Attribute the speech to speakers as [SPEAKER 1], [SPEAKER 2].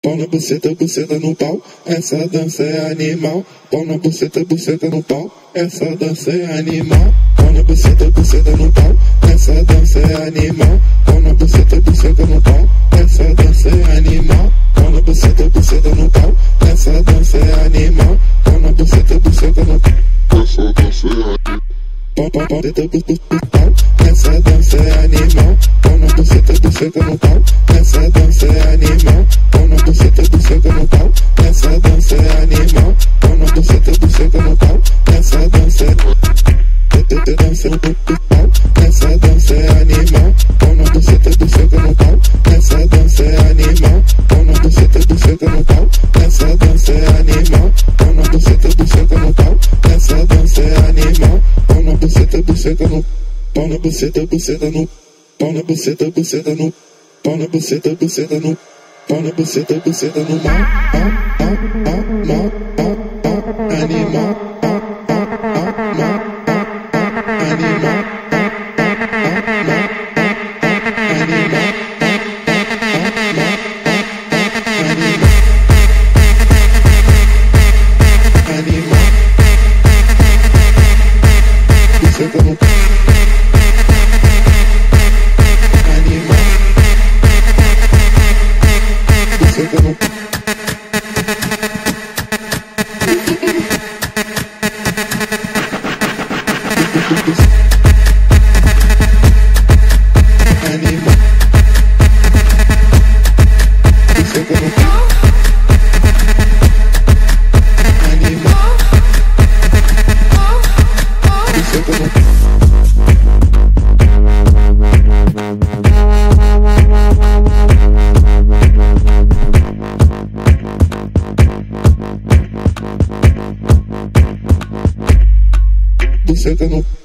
[SPEAKER 1] Pau na buceta, buceta no pau, essa dança é animal. Pau na buceta, buceta no pau, essa dança é animal. Pau na buceta, buceta no pau, essa dança é animal. Pau na buceta, buceta no pau, essa dança é animal. Pau na buceta, buceta no pau, essa dança é animal. Pau na buceta, buceta no pau, essa dança é animal. Pau, pau, pau, pau, essa dança é animal. Pau na buceta, buceta no pau, essa dança é animal. Pau na buceta, buceta no pau, essa dança é animal. Pau na buceta, buceta no pau, essa dança é dança no pau, essa dança é animal. Pau na buceta, buceta no pau, essa dança é animal. Pau na buceta, buceta no pau, essa dança é animal. Pau na buceta, buceta no pau, essa dança é animal. Pau na buceta, buceta no pau na buceta, buceta no pau na buceta, buceta no pau na buceta, buceta no pau na buceta, buceta no mal, animal, animal, buceta no buceta no